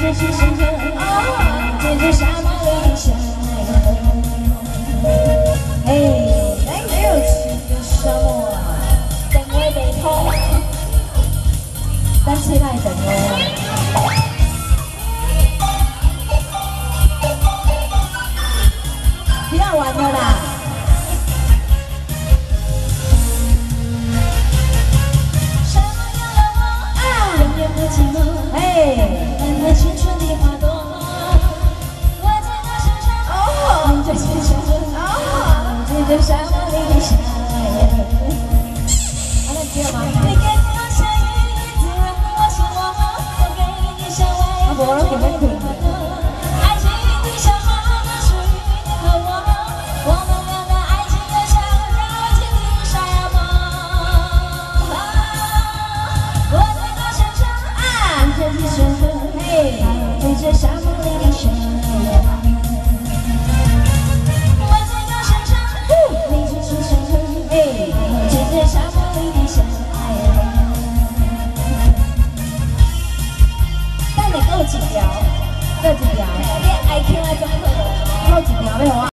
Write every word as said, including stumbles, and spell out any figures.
这是什么？哦，这是沙漠里的小哎，哎，没有去的沙漠啊，等我被偷，但期待等哦。不要玩了啦！什么样的我啊，永远不寂寞。哎，漫漫青春的花朵，我在他身上，哦，你在身上，哦，这就沙漠里的小孩。好了，接吗？你给我下雨，自然我心我梦，我给你香味，啊，不，我给你听。爱情的小花，属于你和我。我们俩的爱情就像柔情的沙漠，我在他身上啊，这是什么？嘿，这是沙漠里的小羊。我在他身上，你这是什么？嘿，这是沙漠里的小羊。等你够几条？够几条？你爱听的总可以，够几条要我？